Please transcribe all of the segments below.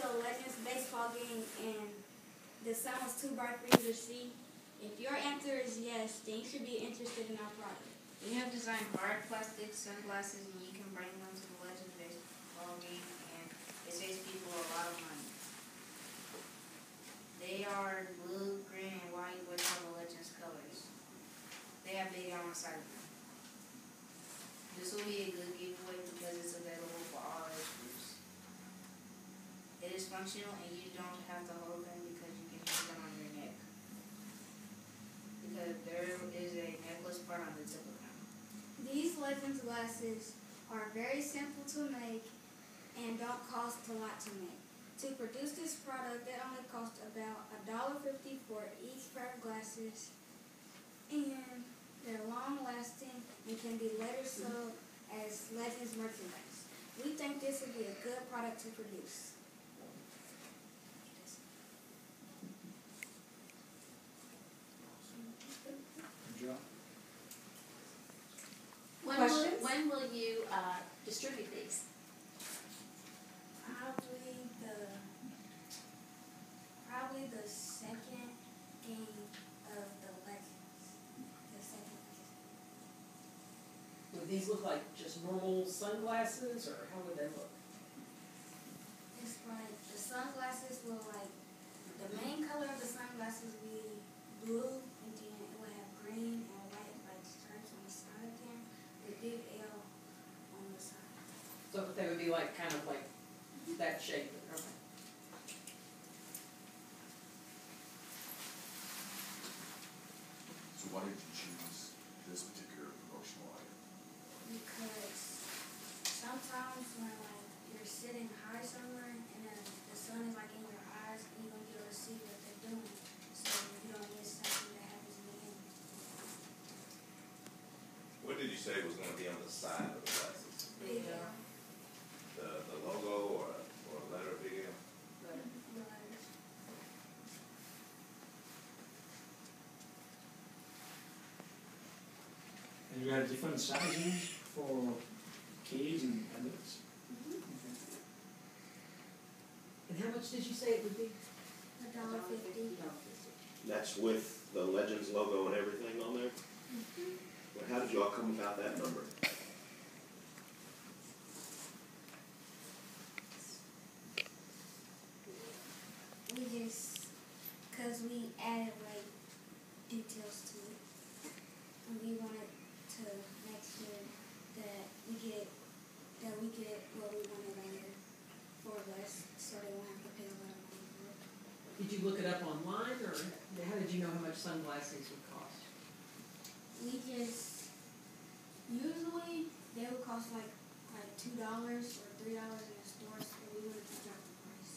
to a Legends baseball game and the sun was too bright for you to see? If your answer is yes, then you should be interested in our product. We have designed hard plastic sunglasses and you can bring them to the Legends baseball game and it saves people a lot of money. They are blue, green, and white with all the Legends colors. They have big on the side of them. This will be a good giveaway because it's available for all age groups. It is functional and you don't have to hold them because you can use them on your neck. Because there is a necklace part on the tip of them. These Legends glasses are very simple to make and don't cost a lot to make. To produce this product, it only costs about $1.50 for each pair of glasses, and they're long-lasting and can be later sold as Legends merchandise. We think this would be a good product to produce. When will you distribute these? Probably the second game of the Legends. The second game. Would these look like just normal sunglasses, or how would they look? It's like the sunglasses will the main color of the sunglasses will be blue, and then it will have green and white stripes on the side of them, with a big L on the side. So they would be kind of like that shape. Okay. So why did you choose this particular promotional item? Because sometimes when you're sitting high somewhere and then the sun is in your eyes and you don't get to see what they're doing, so you don't miss something that happens in the game. What did you say was going to be on the side of the glasses? Big L. The logo or a letter big L? The letters. And you have different sizes for kids and adults? Mm-hmm. Okay. And how much did you say it would be? $1.50. That's with the Legends logo and everything on there? Mm-hmm. Well, how did you all come about that number? Because we added details to it, and we wanted to make sure that we get what we wanted later for less, so they won't have to pay a lot of money for it. Did you look it up online, or how did you know how much sunglasses would cost? Usually they would cost $2 or $3 in the stores, but we wanted to drop the price.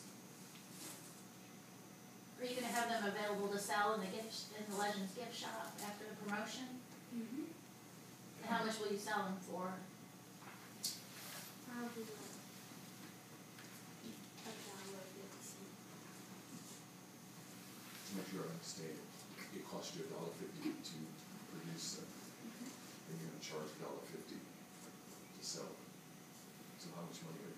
Are you going to have them available to sell in the Legends gift shop after the promotion? Mm-hmm. And how much will you sell them for? Probably $1.50. To make sure I understand, it cost you $1.50 to produce them, and you're going to charge $1.50 to sell them. So how much money are you